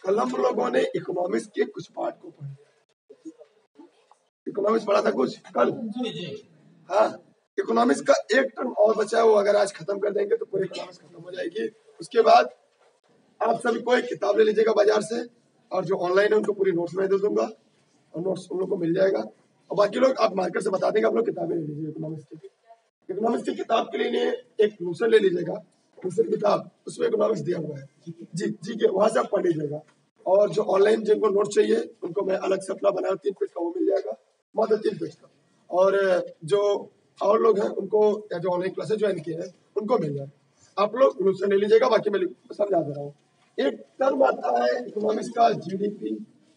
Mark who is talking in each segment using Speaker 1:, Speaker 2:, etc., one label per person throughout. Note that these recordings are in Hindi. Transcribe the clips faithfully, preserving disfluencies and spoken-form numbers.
Speaker 1: कल हम लोगों ने इकोनॉमिक्स के कुछ पार्ट को पढ़ा। इकोनॉमिक्स पढ़ा था कुछ कल। हाँ, इकोनॉमिक्स का एक टर्म और बचा है, वो अगर आज खत्म कर देंगे तो पूरी इकोनॉमिक्स खत्म हो जाएगी। उसके बाद आप सभी को एक किताब ले लीजिएगा बाजार से, और जो ऑनलाइन है उनको पूरी नोट्स में दे दूंगा और नोट्स उन लोग को मिल जाएगा। और बाकी लोग आप मार्केट से बता देंगे, आप लोग किताबें ले लीजिए इकोनॉमिक्स की। इकोनॉमिक्स की किताब के लिए एक नोशन ले लीजिएगा, नोशन किताब, उसमें इकोनॉमिक्स दिया हुआ है जी जी के, वहां से आप पढ़ लीजिएगा। और जो ऑनलाइन जिनको नोट चाहिए उनको मैं अलग से अपना बनाया तीन पेज का वो मिल जाएगा, मतलब तीन पेज का। और जो और लोग हैं उनको, या जो ऑनलाइन क्लासेस ज्वाइन किए हैं उनको मिल जाएगा। आप लोग नोशन ले लीजिएगा, बाकी मैं समझा दे रहा हूँ। एक टर्म आता है इकोनॉमिक्स का जीडीपी।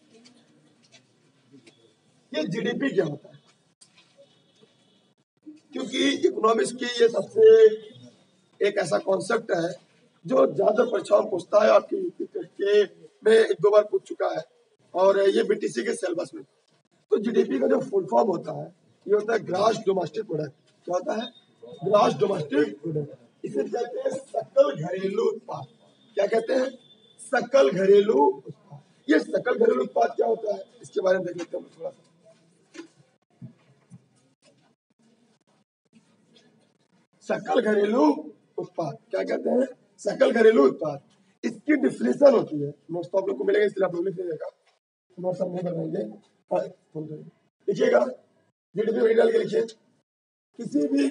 Speaker 1: ये जीडीपी क्या होता है? क्योंकि इकोनॉमिक्स की ये सबसे एक ऐसा कॉन्सेप्ट है जो ज्यादा परीक्षाओं में पूछता है, आपकी यूपी के में एक दो बार पूछ चुका है, और ये बीटीसी के सिलेबस में। तो जीडीपी का जो फुल फॉर्म होता है ये होता है ग्रॉस डोमेस्टिक प्रोडक्ट। क्या होता है? Gross domestic product. इसे कहते हैं सकल घरेलू उत्पाद। क्या कहते हैं? सकल घरेलू उत्पाद। ये सकल घरेलू उत्पाद क्या होता है इसके बारे में देख लेते हैं थोड़ा सा। सकल घरेलू उत्पाद क्या कहते हैं? सकल घरेलू उत्पाद। इसकी डिफिनेशन होती है, नोट्स तो आप लोग को मिलेगा, इसलिए आप लोग लिख लीजिएगा, नोट्स हम नहीं बनाएंगे। लिखिएगा, जीडीपी वही डाल के लिखिए। किसी भी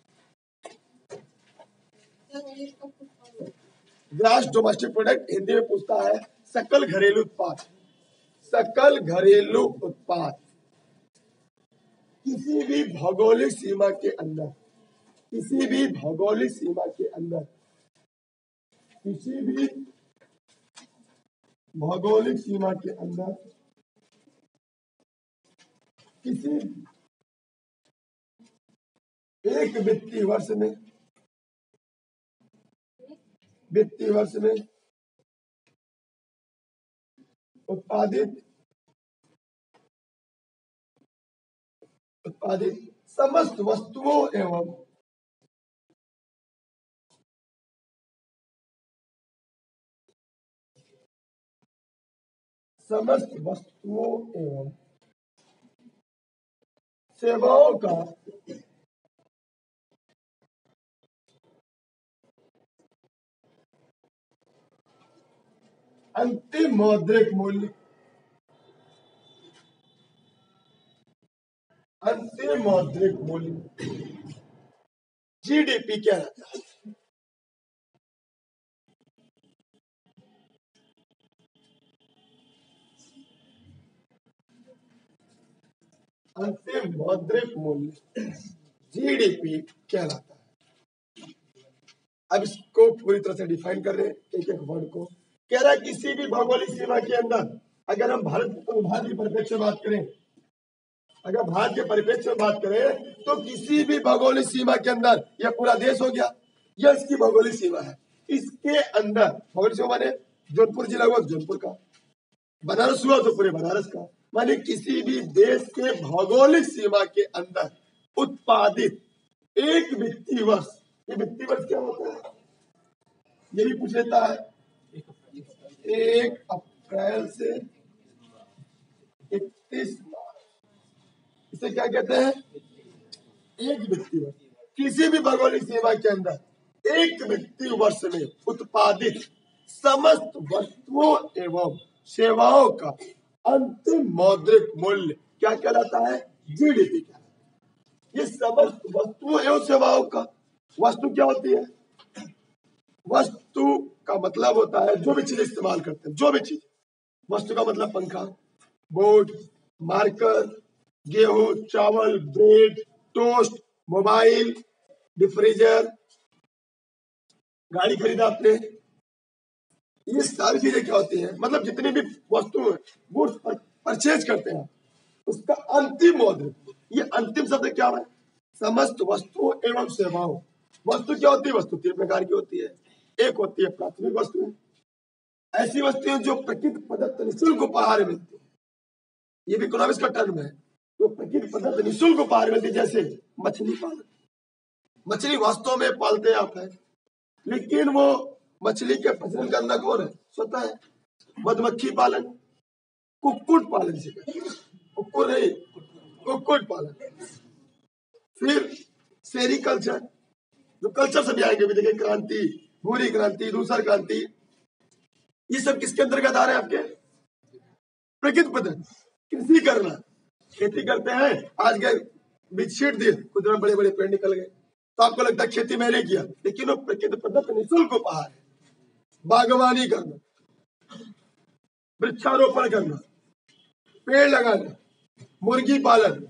Speaker 1: ग्रॉस डोमेस्टिक प्रोडक्ट हिंदी में पूछता है सकल घरेलू उत्पाद। सकल घरेलू उत्पाद किसी भी भौगोलिक सीमा के अंदर, किसी भी भौगोलिक सीमा के अंदर, किसी भी भौगोलिक सीमा के अंदर किसी एक वित्तीय वर्ष में, वित्तीय वर्ष में उत्पादित उत्पादित समस्त वस्तुओं एवं समस्त वस्तुओं एवं सेवाओं का अंतिम मौद्रिक मूल्य, अंतिम मौद्रिक मूल्य जीडीपी कहलाता है। अंतिम मौद्रिक मूल्य जीडीपी कहलाता है। अब इसको पूरी तरह से डिफाइन कर रहे हैं एक एक वर्ड को। कह रहा है किसी भी भौगोलिक सीमा के अंदर, अगर हम भारत तो भारत के परिप्रेक्ष्य में बात करें, अगर भारत के परिप्रेक्ष्य में बात करें तो किसी भी भौगोलिक सीमा के अंदर, यह पूरा देश हो गया, यह इसकी भौगोलिक सीमा है। इसके अंदर भौगोलिक सीमा माने जोधपुर जिला हुआ जोधपुर का, बनारस हुआ तो पूरे बनारस का, माने किसी भी देश के भौगोलिक सीमा के अंदर उत्पादित एक वित्तीय वर्ष। ये वित्तीय वर्ष क्या होता है ये भी पूछ लेता है। एक अप्रैल से इकतीस मार्च, इसे क्या कहते हैं? एक वित्तीय वर्ष। किसी भी भौगोलिक सीमा के अंदर एक वित्तीय वर्ष में उत्पादित समस्त वस्तुओं एवं सेवाओं का अंतिम मौद्रिक मूल्य क्या कहलाता है? जीडीपी कहलाता है। ये समस्त वस्तुओं एवं सेवाओं का, वस्तु क्या होती है? वस्तु का मतलब होता है जो भी चीज इस्तेमाल करते हैं, जो भी चीज। वस्तु का मतलब पंखा, बोर्ड, मार्कर, गेहूं, चावल, ब्रेड, टोस्ट, मोबाइल, डिफ्रीजर, गाड़ी खरीदा आपने, ये सारी चीजें क्या होती हैं? मतलब जितनी भी वस्तु गुड्स परचेज करते हैं उसका अंतिम मौद्रिक। ये अंतिम शब्द क्या है? समस्त वस्तुओं एवं सेवाओं। वस्तु क्या होती है? वस्तु तीन प्रकार की होती है। एक होती है प्राथमिक वस्तुएं, ऐसी वस्तुएं जो प्रकृति प्रदत्त निःशुल्क उपहार मिलती है। ये भी इकोनॉमिक्स का टर्म है, जो प्रकृति प्रदत्त निःशुल्क उपहार मिलती है। जैसे मछली पालन, मछली वास्तव में पालते आप है, लेकिन वो मछली के प्रजनन करना कौन है? स्वतः है। मधुमक्खी पालन, कुक्कुट पालन से कहते हैं, कुक्कुट नहीं, कुक्कुट पालन। फिर सेरिकल्चर, जो कल्चर से भी आएंगे भी, देखिए क्रांति, भूरी क्रांति, दूसर क्रांति, ये सब किसके अंतर्गत आ रहे हैं आपके? प्रकृति पद्धति। कृषि करना, खेती करते हैं, आज गए बीज छीट दिए, कुछ दिन बड़े बड़े पेड़ निकल गए, तो आपको लगता है खेती मैंने किया, लेकिन वो प्रकृति पद्धति निःशुल्क उपहार है। बागवानी करना, वृक्षारोपण करना, पेड़ लगाना, मुर्गी पालन,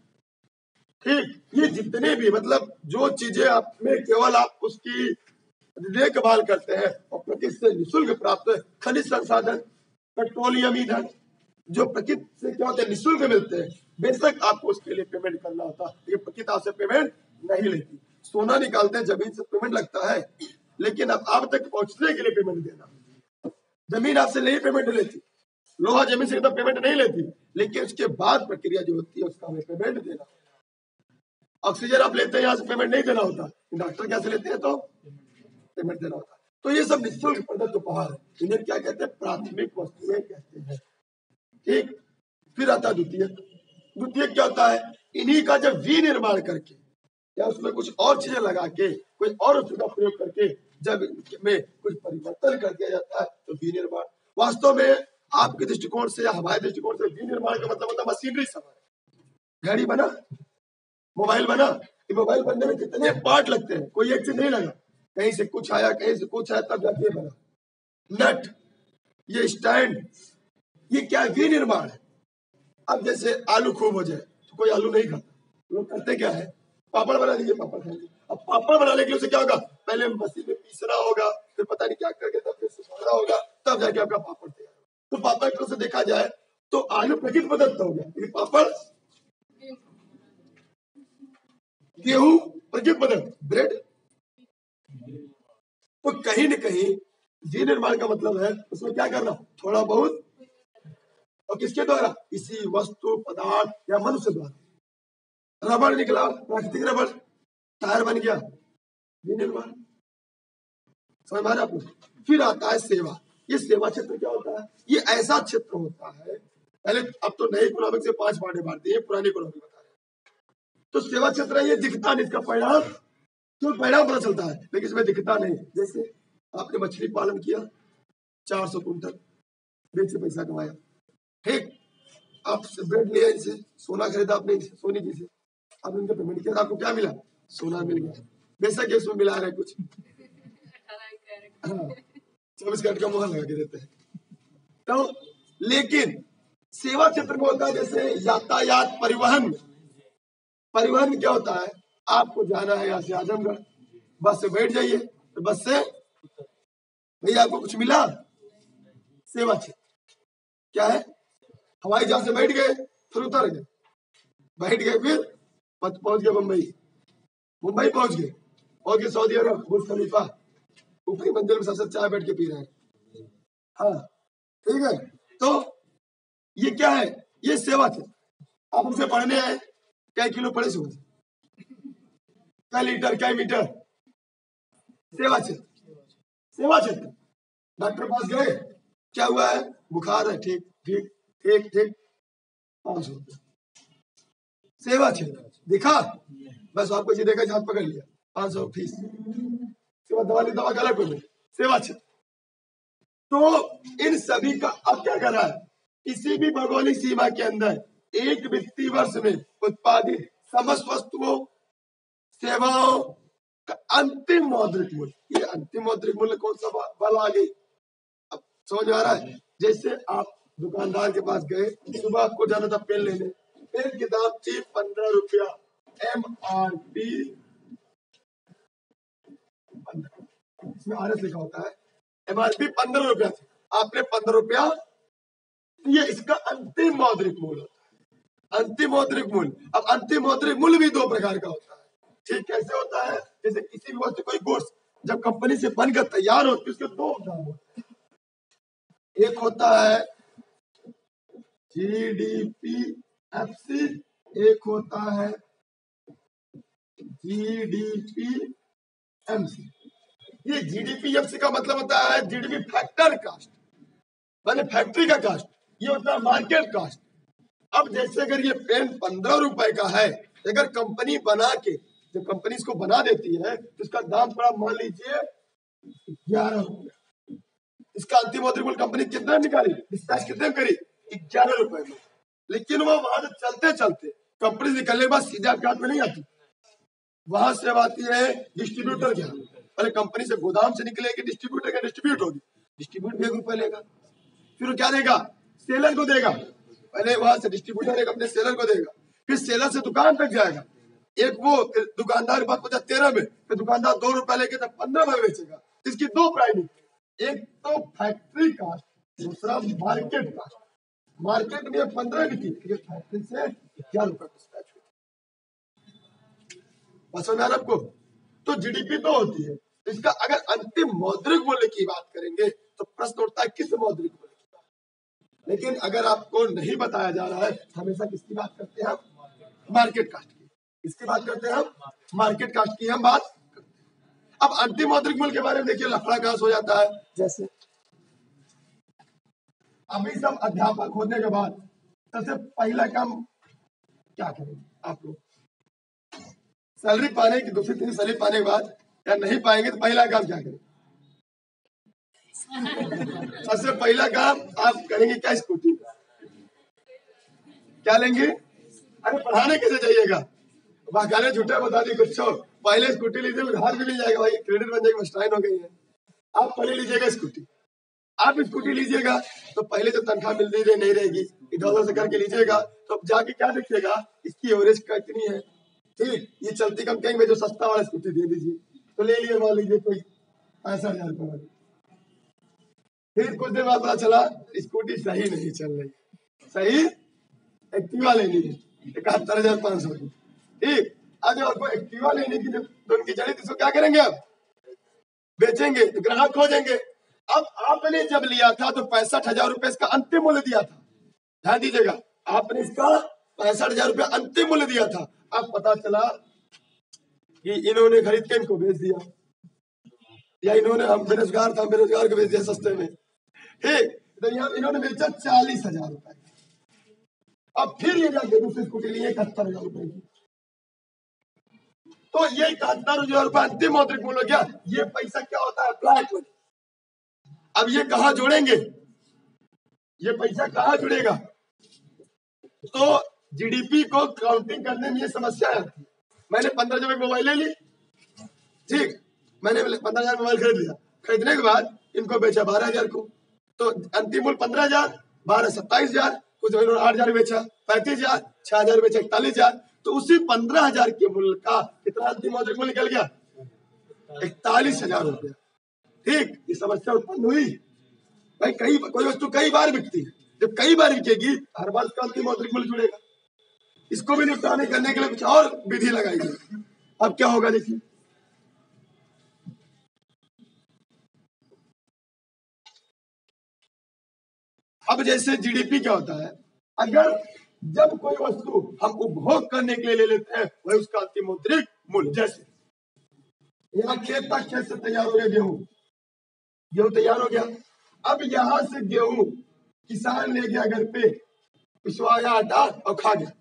Speaker 1: ठीक, ये जितने भी मतलब जो चीजें आप में केवल आप उसकी देखभाल करते हैं और प्रकृति से निःशुल्क प्राप्त है, खनिज संसाधन, पेट्रोलियम ईंधन, जो प्रकृति से क्या होते हैं निःशुल्क मिलते हैं, बेशक आपको उसके लिए पेमेंट करना होता है, ये प्रकृति आपसे पेमेंट नहीं लेती। सोना निकालते हैं, जमीन से पेमेंट लगता है, लेकिन अब आप तक पहुंचने के लिए पेमेंट देना। जमीन आपसे नहीं पेमेंट लेती, लोहा जमीन से तो पेमेंट नहीं लेती, लेकिन उसके बाद प्रक्रिया जो होती है उसका हमें पेमेंट देना। ऑक्सीजन आप लेते हैं, यहाँ से पेमेंट नहीं देना होता, डॉक्टर कैसे लेते हैं तो पेमेंट देना होता है। तो ये सब निःशुल्क प्रदत्त उपहार है, इन्हें क्या कहते हैं? प्राथमिक वस्तुएं कहते हैं, ठीक। फिर आता द्वितीय। द्वितीय क्या होता है? इन्हीं का जब विनिर्माण करके या उसमें कुछ और चीजें लगा के, कोई और वस्तु का प्रयोग करके जब में कुछ परिवर्तन कर दिया जाता है तो विनिर्माण। वास्तव में आपके दृष्टिकोण से या हमारे दृष्टिकोण से विनिर्माण का मतलब होता है मशीनरी सामान। घड़ी बना, मोबाइल बना, ये मोबाइल बनने में कितने पार्ट लगते हैं, कोई एक चीज नहीं लगा, कहीं से कुछ आया, कहीं से कुछ आया, तब जाके बना। नट, ये स्टैंड, ये क्या विनिर्माण है। अब जैसे आलू खूब हो जाए तो कोई आलू नहीं खाता, लोग करते क्या है? पापड़ बना दीजिए, पापड़ खाएंगे। अब पापड़ बनाने के लिए उसे क्या होगा? पहले मशीन में पीसना होगा, फिर पता नहीं क्या करके तब फिर सुखाना होगा, तब जाके आपका पापड़ तैयार। तो पापड़ की से देखा जाए तो आलू प्रकृति प्रदत्त हो गया, लेकिन पापड़, गेहूं प्रकृति प्रदत्त, ब्रेड। तो कहीं न कहीं विनिर्माण का मतलब है उसमें क्या करना, थोड़ा बहुत, और किसके द्वारा? इसी वस्तु पदार्थ या मनुष्य द्वारा। रबड़ निकला, प्राकृतिक रबड़, टायर बन गया, विनिर्माण। समझ में आ रहा है आपको? फिर आता है सेवा। ये सेवा क्षेत्र क्या होता है? ये ऐसा क्षेत्र होता है, पहले अब तो नई इकोनॉमिक से पांच बांटे बांटते हैं, पुरानी इकोनॉमिक बता रहे हैं। तो सेवा क्षेत्र ये दिखता नहीं, इसका परिणाम तो परिणाम पता चलता है, लेकिन इसमें दिखता नहीं। जैसे आपने मछली पालन किया, चार सौ कुंटल बेच से पैसा कमाया, ठीक। आप ब्रेड लिया, इनसे सोना खरीदा आपने, इनसे सोनी जी से, आपने उनका पेमेंट किया, आपको क्या मिला? सोना मिल गया। बेशक इसमें मिला रहे कुछ, हाँ, चौबीस कैरेट का मोहर लगा के देते हैं। तो लेकिन सेवा क्षेत्र में होता है जैसे यातायात, परिवहन। परिवहन क्या होता है? आपको जाना है यहाँ से आजमगढ़, बस से बैठ जाइए, तो बस से भैया आपको कुछ मिला? सेवा क्षेत्र क्या है? हवाई जहाज से बैठ गए, फिर उतर गए, बैठ गए, फिर पहुंच गए मुंबई, मुंबई पहुंच गए, पहुंच गए सऊदी अरब, बुर्ज खलीफा, ऊपरी मंजिल में सबसे चाय बैठ के पी रहे हैं, हाँ, ठीक है। तो ये क्या है? ये सेवा क्षेत्र। आप हमसे पढ़ने आए, क्या किलो पढ़े से क्या लीटर क्या मीटर? सेवा क्षेत्र, सेवा क्षेत्र। डॉक्टर पास गए, क्या हुआ है? बुखार है, ठीक ठीक ठीक ठीक, पांच सौ रुपया। सेवा क्षेत्र दिखा, बस आपको जी देखा, हाथ पकड़ लिया, पांच सौ फीस, सेवा दवा ली, दवा गलत हो, सेवा क्षेत्र। तो इन सभी का अब क्या कर रहा है? किसी भी भौगोलिक सीमा के अंदर एक वित्तीय वर्ष में उत्पादित समस्त वस्तुओं सेवाओं का अंतिम मौद्रिक मूल्य, ये अंतिम मौद्रिक मूल्य कौन सा बल आ गई? अब समझ में आ रहा है? जैसे आप दुकानदार के पास गए, सुबह आपको जाना था पेन लेने, पेन की दाम थी पंद्रह रुपया, एम आर पी इसमें आर एस लिखा होता है, एम आर पी पंद्रह रुपया थी, आपने पंद्रह रुपया, ये इसका अंतिम मौद्रिक मूल्य होता है। अंतिम मौद्रिक मूल्य। अब अंतिम मौद्रिक मूल्य भी दो प्रकार का होता है, ठीक। कैसे होता है? जैसे किसी भी वस्तु, कोई गुड्स जब कंपनी से बनकर तैयार होती है, उसके दो दाम होते हैं। एक होता है G D P F C, एक होता है G D P M C. ये G D P F C का मतलब होता है जीडीपी फैक्टर कास्ट, माने फैक्ट्री का कास्ट, ये होता है मार्केट कास्ट। अब जैसे अगर ये पेन पंद्रह रुपए का है, अगर कंपनी बना के जब कंपनी इसको बना देती है तो इसका दाम पड़ा मान लीजिए ग्यारह रुपए। इसका अंतिम मौद्रिक मूल्य कंपनी कितना निकाली, डिस्पैच कितने करी, ग्यारह रुपए में। लेकिन वो वहां से चलते चलते कंपनी निकलने के बाद सीधा कार्ड में नहीं आती, वहां से आती है डिस्ट्रीब्यूटर के हाथ। पहले कंपनी से गोदाम से निकलेगी, डिस्ट्रीब्यूटर का डिस्ट्रीब्यूट होगी, डिस्ट्रीब्यूट भी एक रुपए लेगा, फिर वो क्या देगा, सेलर को देगा। पहले वहां से डिस्ट्रीब्यूटर एक अपने सेलर को देगा, फिर सेलर से दुकान तक जाएगा, एक वो दुकानदार के पास पहुंचा तेरह में, फिर दुकानदार दो रुपए लेके तब पंद्रह में बेचेगा। इसकी दो प्राइस, एक तो फैक्ट्री कास्ट, दूसरा मार्केट कास्ट। मार्केट में पंद्रह की थी, फैक्ट्री से ग्यारह रुपए डिस्पैच हुई। पसंद आ रहा आपको? तो जीडीपी तो होती है, इसका अगर अंतिम मौद्रिक मूल्य की बात करेंगे तो प्रश्न उठता है किस मौद्रिक मूल्य की बात। लेकिन अगर आपको नहीं बताया जा रहा है, हमेशा किसकी बात करते हैं हम, मार्केट कास्ट की। किसकी बात करते हैं हम, मार्केट कास्ट की हम बात करते हैं। अब अंतिम मौद्रिक मूल्य के बारे में देखिए लफड़ा कहां हो जाता है। जैसे अभी सब अध्यापक होने के बाद सबसे पहला काम क्या करेंगे आप लोग, सैलरी पाने की दूसरी तीन सैलरी पाने के बाद या नहीं पाएंगे तो पहला काम क्या करेंगे, सबसे पहला काम आप करेंगे क्या, स्कूटी। क्या लेंगे, अरे पढ़ाने कैसे जाइएगा, बाकाने झूठा बता दी कुछ, पहले स्कूटी लीजिए, उधार भी मिल जाएगा भाई, क्रेडिट बन जाएगी, मस्टाइन हो गई है। आप पहले लीजिएगा स्कूटी, आप स्कूटी लीजिएगा तो पहले जो तनख्वाह मिल रही नहीं रहेगी, इधर उधर से करके लीजिएगा तो जाके क्या देखिएगा इसकी एवरेज कितनी है। ठीक, ये चलती कम कहेंगे जो सस्ता वाला स्कूटी दे दीजिए, तो ले लिए मान लीजिए कोई पैंसठ हजार रुपये वाली। फिर कुछ देर बाद पता चला स्कूटी सही नहीं चल रही, सही एक्टिवा लेनी है इकहत्तर हजार पाँच सौ की। ठीक, अब जब आपको एक्टिवा लेने की जब उनकी चढ़ी तो क्या करेंगे, आप बेचेंगे तो ग्राहक खोजेंगे। अब आपने जब लिया था तो पैंसठ हजार रुपए इसका अंतिम मूल्य दिया था, ध्यान दीजिएगा, आपने इसका पैंसठ हजार रुपये अंतिम मूल्य दिया था। अब पता चला कि इन्होंने खरीद के इनको बेच दिया, या इन्होंने, हम बेरोजगार था बेरोजगार को बेच दिया सस्ते में। ठीक, तो यहाँ इन्होंने बेचा चालीस हजार रुपए, अब फिर ये जाके दूसरी स्कूटी लिए इकहत्तर हजार रुपए की, तो ये इकहत्तर हजार रुपए अंतिम मौद्रिक मूल्य क्या, ये पैसा क्या होता है, ब्लैक मनी। अब ये कहाँ जोड़ेंगे, ये पैसा कहाँ जुड़ेगा, तो जीडीपी को काउंटिंग करने में ये समस्या है। मैंने पंद्रह हजार मोबाइल ले ली, ठीक, मैंने पंद्रह हजार मोबाइल खरीद लिया, खरीदने के बाद इनको बेचा बारह हजार को, तो अंतिम मूल्य पंद्रह हजार, बारह सत्ताईस हजार, कुछ आठ हजार बेचा पैंतीस हजार, छह हजार बेचा इकतालीस हजार, तो उसी पंद्रह हजार के मूल्य का कितना अंतिम मौद्रिक मूल्य निकल गया, इकतालीस हजार रुपया। ठीक, ये समस्या उत्पन्न हुई भाई, कई कोई वस्तु कई बार बिकती है, जब कई बार बिकेगी हर बार उसका अंतिम मौद्रिक मूल्य जुड़ेगा। इसको भी निपटाने करने के लिए कुछ और विधि लगाएगी। अब क्या होगा देखिए, अब जैसे जीडीपी क्या होता है, अगर जब कोई वस्तु हम उपभोग करने के लिए ले लेते हैं वही उसका अंतिम मौद्रिक मूल्य। जैसे यहाँ खेत तक खेत से तैयार हो गया गेहूं, गेहूं तैयार हो गया, अब यहां से गेहूं किसान ले गया घर पे, पिसवाया आटा और खा गया,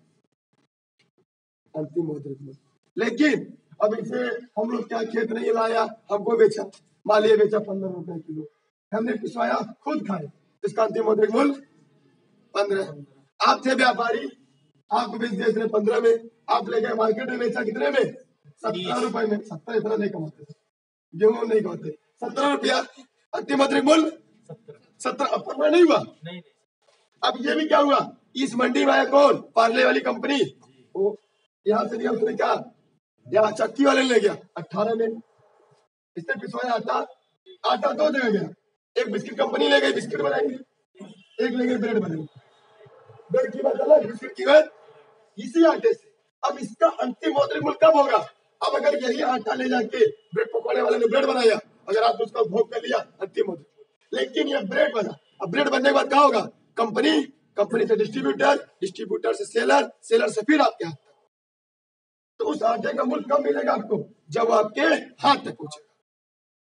Speaker 1: अंतिम मौद्रिक मूल्य। लेकिन अब इसे हम लोग क्या खेत नहीं लाया, हमको बेचा, मालिया बेचा पंद्रह रुपए किलो, हमने पिसवाया खुद खाए, इसका अंतिम मौद्रिक मूल्य पंद्रह। आप थे व्यापारी, आपको बेच दिया इसने पंद्रह में, आप ले गए मार्केट में बेचा कितने में, सत्रह रुपए में। सत्तर इतना नहीं कमाते, गेहूं नहीं कमाते, सत्रह रुपया अंतिम मौद्रिक मूल्य सत्तर। अब पंद्रह नहीं हुआ, अब ये भी क्या हुआ, इस मंडी में आया कौन, पार्ले वाली कंपनी, वो यहाँ से दिया उसने क्या, यहाँ चक्की वाले ले गया अट्ठारह में, इसने पिसवाया आटा, आटा दो जगह गया, एक बिस्किट कंपनी ले गई बिस्किट बनाएंगे, एक ले गई ब्रेड बनाएंगे, ब्रेड की बात अलग, बिस्किट की बात इसी आटे से। अब इसका अंतिम मौद्रिक मूल्य कब होगा, अब अगर यही आटा ले जाके ब्रेड पकौड़े वाले ने ब्रेड बनाया, अगर आप उसका उपभोग कर लिया अंतिम मौद्रिक मूल्य। लेकिन ये ब्रेड बना, अब ब्रेड बनने के बाद क्या होगा, कंपनी, कंपनी से डिस्ट्रीब्यूटर, डिस्ट्रीब्यूटर से सेलर, सेलर से फिर आपके हाथ तक, तो उस आटे का मूल्य कब मिलेगा आपको, जब आपके हाथ तक पहुंचेगा।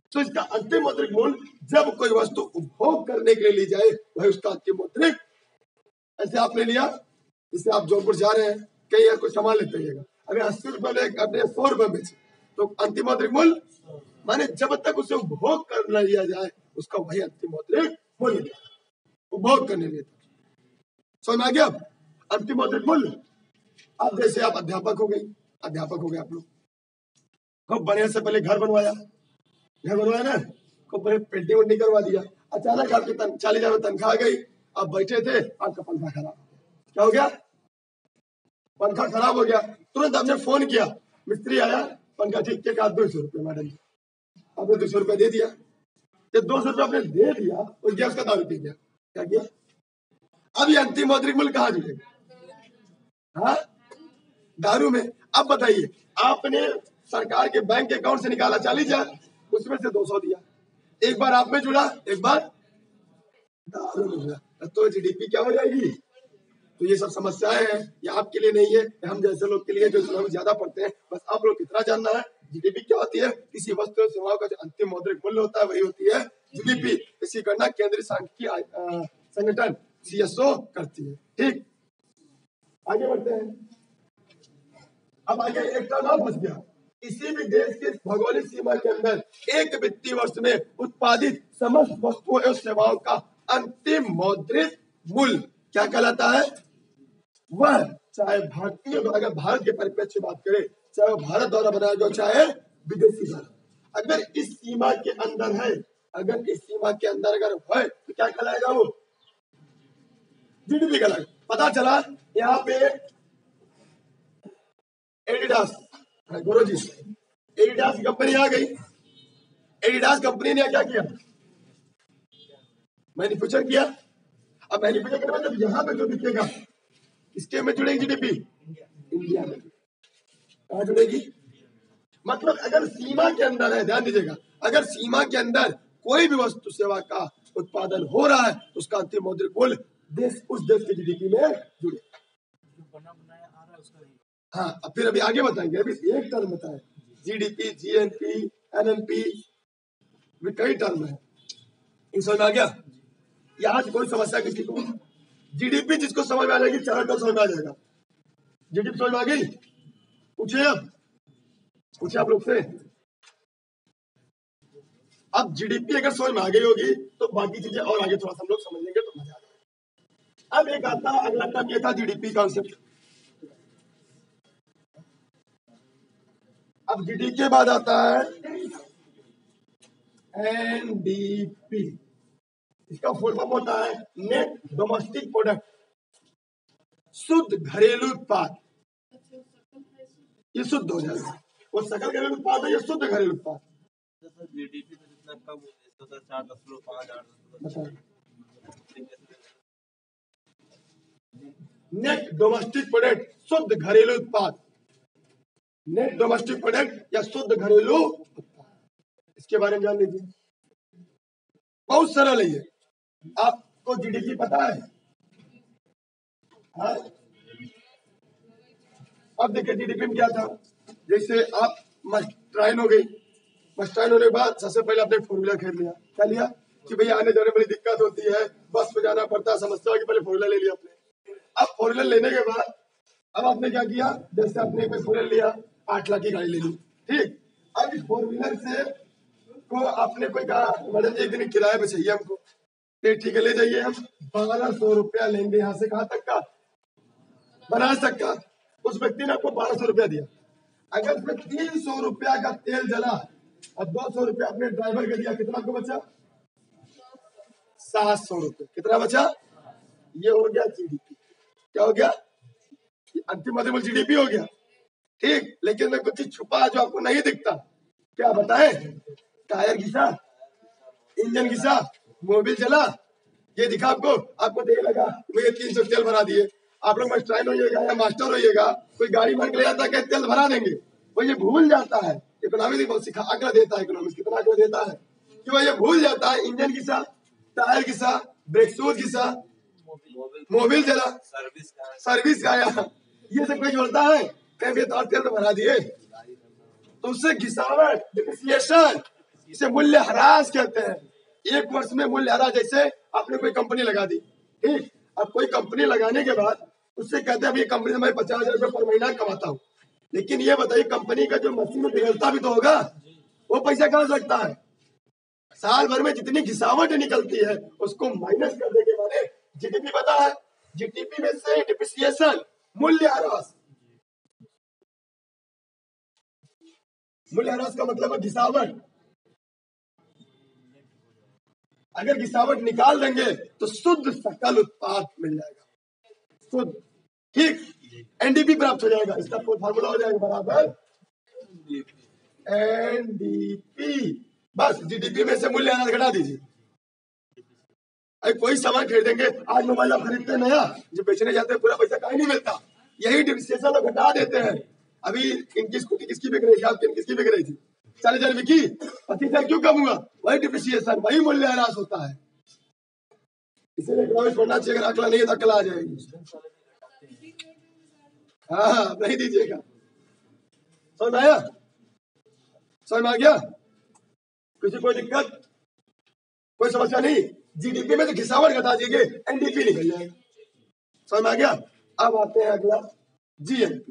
Speaker 1: तो इसका अंतिम मौद्रिक मूल्य जब कोई वस्तु उपभोग करने के लिए ली जाए वही उसका अंतिम मौद्रिक। ऐसे आपने लिया, इससे आप जौनपुर जा रहे हैं, कहीं कुछ सामान लेते रहिएगा, अगर अस्सी रुपए में अपने सौ रुपए बेचे तो अंतिम मौद्रिक मूल्य माने जब तक उसे उपभोग कर लिया जाए उसका वही अंतिम मौद्रिक मूल्य, उपभोग करने लिए। समझ में आ गया? अंतिम मौद्रिक मूल्य। अब जैसे आप अध्यापक हो गए, अध्यापक हो गए आप लोग, खूब बढ़िया से पहले घर बनवाया, घर बनवाया ना, खूब बढ़िया पेंटिंग वेंटिंग करवा दिया, अचानक आपकी चालीस हजार तनख्वाह आ गई, आप बैठे थे, आपका पंखा खराब, क्या हो गया? पंखा खराब हो गया, तुरंत आपने फोन किया, मिस्त्री आया, पंखा ठीक किया, कहा दो सौ रुपये मैडम जी, आपने दो सौ रुपये दे दिया। जब दो सौ रुपये आपने दे दिया और गया उसका दारू पी गया, क्या किया? अब ये अंतिम मौद्रिक मूल्य कहाँ जुड़ेगा? हाँ, दारू में। अब बताइए, आपने सरकार के बैंक अकाउंट से निकाला चालीस हजार, उसमें से दो सौ दिया, एक बार आप में जुड़ा, एक बार दारू में जुड़ा, तो जीडीपी क्या हो जाएगी? तो ये सब समस्याएं हैं, ये आपके लिए नहीं है, हम जैसे लोग के लिए जो ज्यादा पढ़ते हैं। बस आप लोग कितना जानना है, जीडीपी क्या होती है? किसी वस्तु और सेवाओं का जो अंतिम मौद्रिक मूल्य होता है वही होती है जीडीपी। इसकी गणना केंद्रीय सांख्यिकी संगठन सीएसओ करती है। ठीक, आगे बढ़ते हैं। अब आगे एक टर्म और बच गया, किसी भी देश के भौगोलिक सीमा के अंदर एक वित्तीय वर्ष में उत्पादित समस्त वस्तुओं एवं सेवाओं का अंतिम मौद्रिक मूल्य क्या कहलाता है? वह चाहे भारतीय, अगर भारत के परिप्रेक्ष्य बात करें, चाहे वो भारत द्वारा बनाया गया चाहे विदेशी द्वारा, अगर इस सीमा के अंदर है, अगर इस सीमा के अंदर अगर है तो क्या कहलाएगा? वो जीडीपी कहलाएगा। पता चला यहाँ पे एडिडास, गुरु जी, एडिडास कंपनी आ गई, एडिडास कंपनी ने क्या किया? मैन्युफैक्चर किया। अब मैन्युफैक्चर करने मतलब यहाँ पे जो बिकेगा इसके में जुड़ेगी जीडीपी, इंडिया में कहाँ जुड़ेगी? मतलब अगर सीमा के अंदर है, ध्यान दीजिएगा, अगर सीमा के अंदर कोई भी वस्तु सेवा का उत्पादन हो रहा है तो उसका अंतिम मौद्रिक मूल्य देश, उस देश के जीडीपी में जुड़े। हाँ, अब फिर अभी आगे बताएंगे, अभी एक टर्म बताए, जीडीपी, जीएनपी, एनएनपी, कई टर्म है, इन समझ में आ गया? यहाँ से कोई समस्या किसी को? जीडीपी जिसको समझ में आ जाएगी, चार टर्म समझ में आ जाएगा। जीडीपी समझ में आ गई? पूछे, अब पूछे आप लोग से। अब जीडीपी अगर समझ में आ गई होगी तो बाकी चीजें और आगे थोड़ा सा हम लोग समझ लेंगे तो मजा आ जाएगा। अब एक आता है, अगला टर्म ये था जीडीपी कॉन्सेप्ट। अब जीडीपी के बाद आता है एनडीपी, इसका फुल फॉर्म होता है नेट डोमेस्टिक प्रोडक्ट, शुद्ध घरेलू उत्पाद। ये शुद्ध हो जाएगा, वो सकल घरेलू उत्पाद है, ये शुद्ध घरेलू उत्पाद।
Speaker 2: जीडीपी तो जितना कम हो जाए, चार दशमलव पाँच आठ
Speaker 1: नेट डोमेस्टिक प्रोडक्ट, शुद्ध घरेलू उत्पाद, नेट डोमेस्टिक प्रोडक्ट या शुद्ध घरेलू उत्पाद, इसके बारे में जान लीजिए। बहुत सरल है ये। आपको जीडीपी पता है? हाँ? अब देखिए जीडीपी में क्या था, जैसे आप मस्टाइन हो गई, मस्टाइन होने के बाद सबसे पहले आपने फोर व्हीलर खरीद लिया, क्या लिया कि भैया आने जाने में बड़ी दिक्कत होती है, बस में जाना पड़ता है, समस्या होगी, पहले फोर व्हीलर ले लिया आपने। अब फोर व्हीलर लेने के बाद अब आपने क्या किया, जैसे आपने कोई फोर व्हीलर लिया, आठ लाख की गाड़ी ले ली, ठीक। अब इस फोर व्हीलर से को आपने कोई कहा मैडम एक दिन किराए पे चाहिए हमको, ठीक है ले जाइए, हम बारह सौ रुपया लेंगे यहाँ से कहाँ तक का, बनारस तक का। उस व्यक्ति ने आपको बारह सौ रुपया दिया, अगर उसमें तीन सौ रुपया का तेल जला और दो सौ रुपया अपने ड्राइवर को दिया, कितना आपको बचा? सात सौ रुपये। कितना बचा? ये हो गया जीडीपी। क्या हो गया? अंतिम मौद्रिक जीडीपी हो गया, ठीक। लेकिन मैं कुछ चीज छुपा जो आपको नहीं दिखता, क्या बताए? टायर घिसा, इंजन घिसा, मोबिल जला, ये दिखा आपको, आपको देख लगा मुझे तीन सौ तेल भरा दिए। आप लोग मास्टर होइएगा या मास्टर होइएगा, कोई गाड़ी भर के ले जाता है, तेल भरा देंगे, वो ये भूल जाता है। इकोनॉमिक्स बहुत सिखा आंकड़ा देता है, इकोनॉमिक्स कितना आंकड़ा देता है कि वो ये भूल जाता है, इंजन घिसा, टायर घिसा, ब्रेक शूज घिसा, मोबिल जला,
Speaker 2: सर्विस
Speaker 1: सर्विस आया, ये सब कोई जोड़ता है? कहीं भी तो तेल तो भरा दिए, तो उससे घिसावट, डिप्रिसिएशन, इसे मूल्य ह्रास कहते हैं। एक वर्ष में मूल्य ह्रास, जैसे आपने कोई कंपनी लगा दी, ठीक, अब कोई कंपनी लगाने के बाद उससे कहते हैं अभी कंपनी से मैं पचास हजार रुपये पर महीना कमाता हूँ, लेकिन ये बताइए कंपनी का जो मशीन में बिगड़ता भी तो होगा, वो पैसा कहाँ से लगता है? साल भर में जितनी घिसावट निकलती है उसको माइनस कर देंगे, माने जीडीपी पता है, जीडीपी में से डिप्रिसिएशन, मूल्य ह्रास। मूल्य ह्रास का मतलब है घिसावट। अगर घिसावट निकाल देंगे तो शुद्ध सकल उत्पाद मिल जाएगा, शुद्ध, ठीक, एनडीपी प्राप्त हो जाएगा। इसका फॉर्मूला हो जाएगा बराबर एनडीपी। बस जीडीपी में से मूल्य ह्रास घटा दीजिए। अरे कोई सामान खरीदेंगे, आज मोबाइल आप खरीदते हैं नया, जब बेचने जाते हैं पूरा पैसा कहीं नहीं मिलता, यही डिप्रिसिएशन लोग घटा देते हैं। अभी इनकी स्कूटी किसकी बिक रही थी, किसकी बिक रही थी, चालीस हजार बिकी, पच्चीस हजार क्यों कम हुआ? वही डिप्रिसिएशन, वही मूल्य ह्रास होता है। इसीलिए इकोनॉमिक्स पढ़ना चाहिए, अगर अकला नहीं है तो अकल आ जाएगी। हाँ, नहीं दीजिएगा। समझ में आया? समझ में आ गया? किसी कोई दिक्कत, कोई समस्या नहीं? जीडीपी में तो घिसावट घटा दीजिए, एनडीपी निकल जाएगा। समझ में आ गया? अब आते हैं अगला जीएनपी।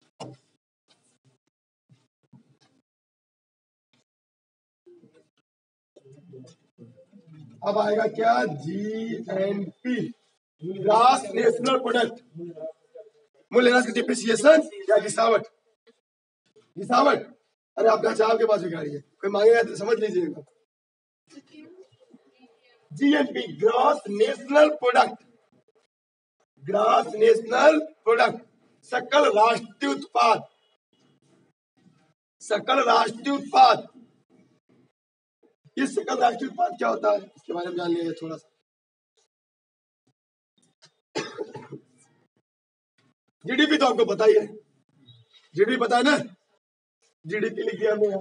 Speaker 1: अब आएगा क्या? GNP, gross national product. मूल्य ह्रास की डिप्रिसिएशन या घिसावट? घिसावट। अरे आपका चाव के पास भी गाड़ी है, कोई मांगेगा तो समझ लीजिएगा। GNP, gross national product, gross national product, सकल राष्ट्रीय उत्पाद, सकल राष्ट्रीय उत्पाद। ये सकल राष्ट्रीय उत्पाद क्या होता है इसके बारे में जान लीजिए थोड़ा सा। जीडीपी तो आपको पता ही है, जीडीपी पता है ना, जीडीपी लिख दिया हमने यहाँ।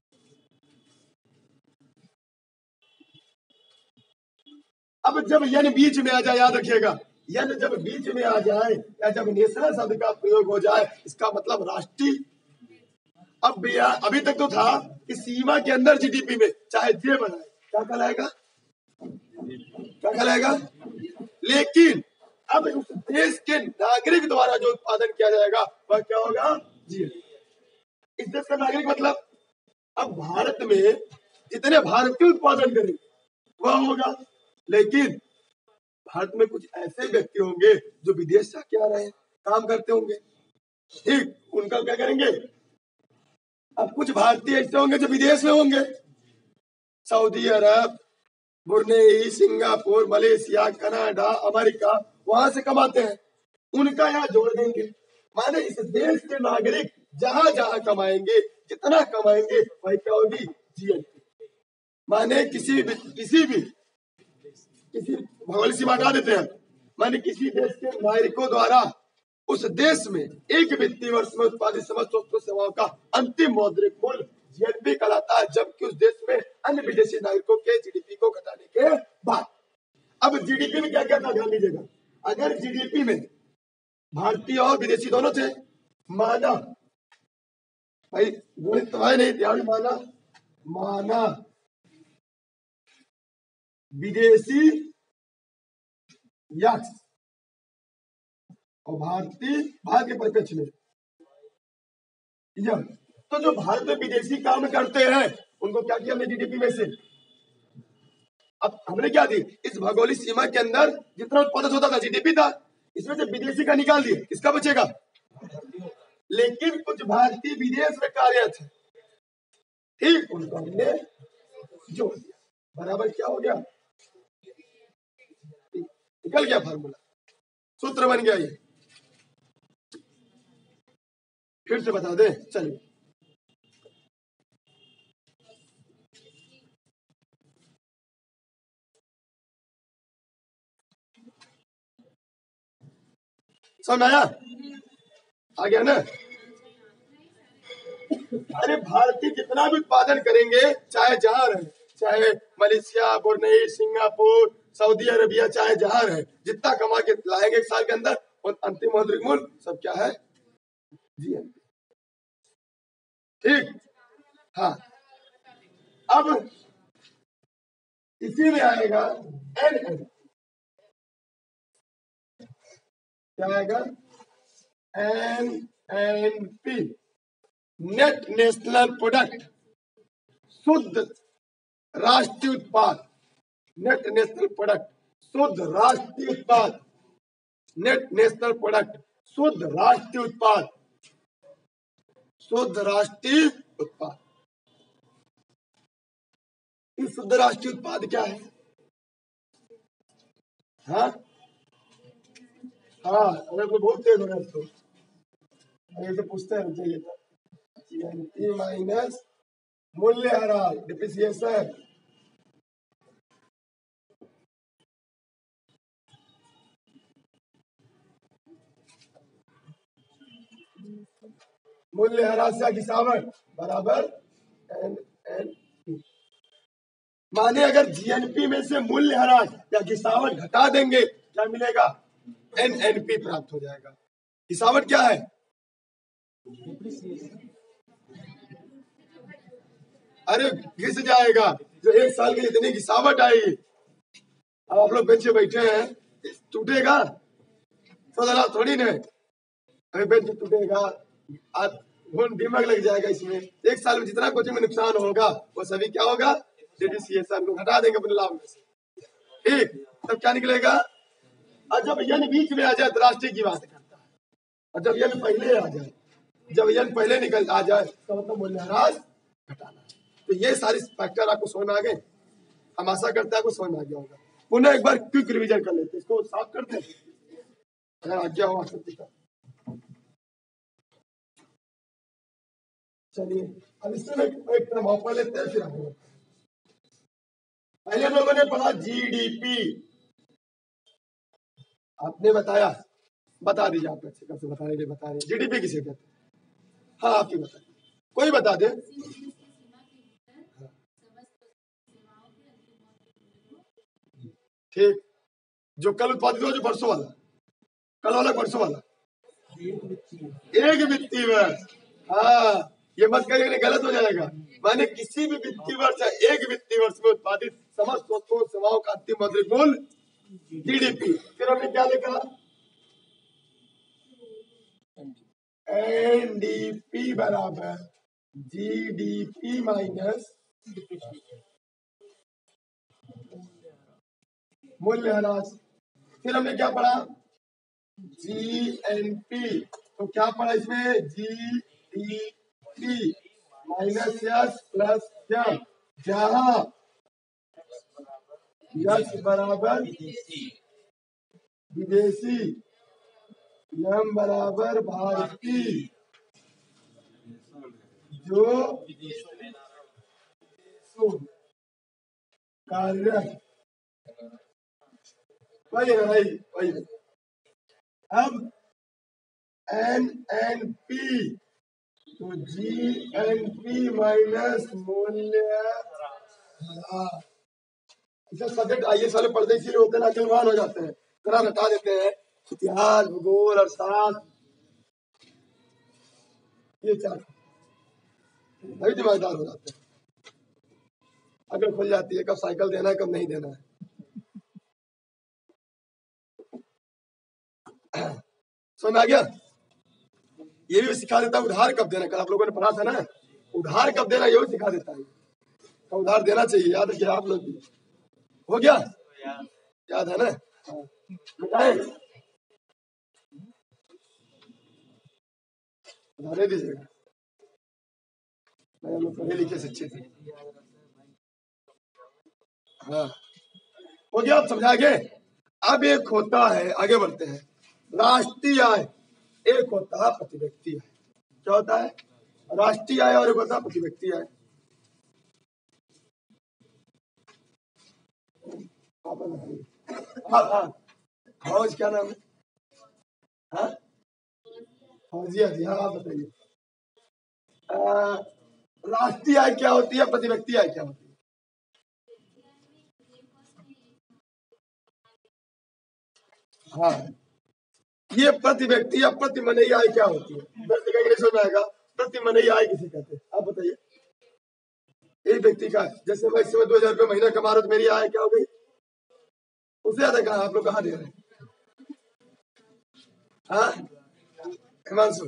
Speaker 1: अब जब यन बीच में आ जाए, याद रखिएगा, यन जब बीच में आ जाए या जब नेशनल शब्द का प्रयोग हो जाए, इसका मतलब राष्ट्रीय। अब भैया अभी तक तो था कि सीमा के अंदर जीडीपी में चाहे जे बनाए, क्या कहलाएगा, क्या कहलाएगा, लेकिन अब उस देश के नागरिक द्वारा जो उत्पादन किया जाएगा वह क्या होगा? जीएनपी। इस देश का नागरिक मतलब अब भारत में जितने भारतीय उत्पादन करेंगे वह होगा, लेकिन भारत में कुछ ऐसे व्यक्ति होंगे जो विदेश से क्या रहे काम करते होंगे, ठीक, उनका क्या करेंगे? अब कुछ भारतीय ऐसे होंगे जो विदेश में होंगे, Saudi Arab, Brunei, Singapore, Malaysia, Canada, America, वहां से कमाते हैं, उनका यहाँ जोड़ देंगे। माने इस देश के नागरिक जहां जहां कमाएंगे, जितना कमाएंगे वही क्या होगी? जीएनपी। माने किसी भी किसी भी किसी भौगोलिक सीमा हटा देते हैं, माने किसी देश के नागरिकों द्वारा उस देश में एक वित्तीय वर्ष में उत्पादित समस्त वस्तु सेवाओं का अंतिम मौद्रिक मूल्य जीएनपी कहलाता है, जबकि उस देश में अन्य विदेशी नागरिकों के जीडीपी को घटाने के बाद। अब जीडीपी में क्या क्या था ध्यान दीजिएगा। अगर जीडीपी में भारतीय और विदेशी दोनों थे, माना भाई गणित तो है नहीं, ध्यान माना माना विदेशी यक्स और भारतीय भारत के परिप्रेक्ष्य में, तो जो भारत में विदेशी काम करते हैं उनको क्या किया हमने जीडीपी में से? अब हमने क्या दी, इस भौगोलिक सीमा के अंदर जितना उत्पादन होता था जीडीपी था, इसमें से विदेशी का निकाल दिए, किसका बचेगा? लेकिन कुछ भारतीय विदेश में कार्यरत है, ठीक, उनको हमने जोड़ दिया, बराबर क्या हो गया? निकल गया फार्मूला, सूत्र बन गया। ये फिर से बता दे, चलिए समझ आया? आ गया ना? अरे भारतीय जितना भी उत्पादन करेंगे, चाहे जहां रहे, चाहे Malaysia, Brunei, Singapore, Saudi Arabia, चाहे जहां रहे, जितना कमा के लाएंगे एक साल के अंदर, और अंतिम मौद्रिक मूल्य सब क्या है? जीएनपी, ठीक। हाँ, अब इसी में आएगा एन एन, क्या आएगा? N N P, net national product, शुद्ध राष्ट्रीय उत्पाद। नेट नेशनल प्रोडक्ट, शुद्ध राष्ट्रीय उत्पाद। नेट नेशनल प्रोडक्ट, शुद्ध राष्ट्रीय उत्पाद। शुद्ध राष्ट्रीय उत्पाद। इस शुद्ध राष्ट्रीय उत्पाद क्या है? हाँ हाँ, अगर कोई बहुत तेज होगा तो ऐसे पूछते हैं चाहिए था। जीएनपी माइनस मूल्यह्रास, डिप्रिसिएशन। मूल्यह्रास या गिरावट बराबर एन एन पी। माने अगर जीएनपी में से मूल्यह्रास या गिरावट घटा देंगे, क्या मिलेगा? एन एन पी प्राप्त हो जाएगा। गिरावट क्या है? अरे घिस जाएगा, जो एक साल की इतनी गिरावट आएगी। अब आप लोग बेंच पे बैठे हैं, टूटेगा? सोचना थोड़ी ना, अरे बेंच टूटेगा, आप दिमाग लग जाएगा इसमें। एक साल में जितना कोचिंग में नुकसान होगा वो सभी क्या होगा? डिप्रिसिएशन को घटा देंगे अपने लाभ में से। ठीक, तब क्या निकलेगा? और जब यन बीच में आ जाए तो राष्ट्रीय की बात करता है, और जब यन पहले आ जाए, जब यन पहले निकल आ जाए तो मतलब मूल्यह्रास घटाना। तो ये सारी फैक्टर आपको समझ में आ गए। हम आशा करते हैं आपको समझ में आ गया होगा। पुनः एक बार क्विक रिवीजन कर लेते हैं, इसको साफ करते हैं अगर आज्ञा हो आप का। चलिए अब इसमें एक तरह मौका लेते हैं, फिर आगे पहले लोगों ने पढ़ा जीडीपी। आपने बताया, बता दीजिए आप अच्छे कब से बताने के लिए बता रहे हैं। जीडीपी किसे कहते हैं? हाँ आप ही बताइए, कोई बता दे। ठीक, जो कल उत्पादित हुआ, जो परसों वाला, कल वाला परसों वाला, एक वित्तीय वर्ष। हाँ, ये मत कहिए गलत हो जाएगा। माने किसी भी वित्तीय वर्ष या एक वित्तीय वर्ष में उत्पादित समस्त वस्तुओं सेवाओं का अंतिम मौद्रिक मूल्य जीडीपी। फिर हमने क्या लिखा? एनडीपी बराबर जीडीपी माइनस मूल्यह्रास। फिर हमने क्या पढ़ा? जीएनपी। तो क्या पढ़ा इसमें? जीडीपी माइनस यस प्लस क्या, जहां यस बराबर विदेशी, यम बराबर भारतीय, जो कार्य वही है भाई, वही है। अब एन एन पी, तो जी एन पी माइनस मूल्य। सब्जेक्ट आई एस वाले पढ़ते इसीलिए होते हैं, अकलवान हो जाते हैं, तरह रटा देते हैं इतिहास, भूगोल, अर्थशास्त्र, ये चार अभी दिमागदार हो जाते हैं। अकल खुल जाती है कब साइकिल देना है, कब नहीं देना है। समझ आ गया? ये भी सिखा देता है उधार कब देना। कल आप लोगों ने पढ़ा था ना, उधार कब देना, ये भी सिखा देता है। तो उधार देना चाहिए, याद रखिए आप लोग भी। हो गया? याद है ना? बताए उधारे दीजिएगा, हम लोग पढ़े लिखे शिक्षित थे। हाँ हो गया, आप समझा गए? अब एक होता है, आगे बढ़ते हैं, राष्ट्रीय आय। एक होता है प्रति व्यक्ति आय। क्या होता है? राष्ट्रीय आय, और एक होता है प्रति व्यक्ति आय। हाँ हाँ, फौज क्या नाम है? हाँ फौजिया जी, हाँ आप बताइए। राष्ट्रीय आय क्या होती है, प्रति व्यक्ति आय क्या होती है? हाँ, ये प्रति व्यक्ति या प्रति मनई आय क्या होती है? व्यक्ति का इंग्लिश में आएगा, प्रति मनई आय किसे कहते हैं? आप बताइए। एक व्यक्ति का, जैसे मैं इस समय दो हजार रुपये महीना कमा रहा हूं तो मेरी आय क्या हो गई? उससे ज्यादा कहा आप लोग कहाँ दे रहे हैं? हाँ हिमांशु,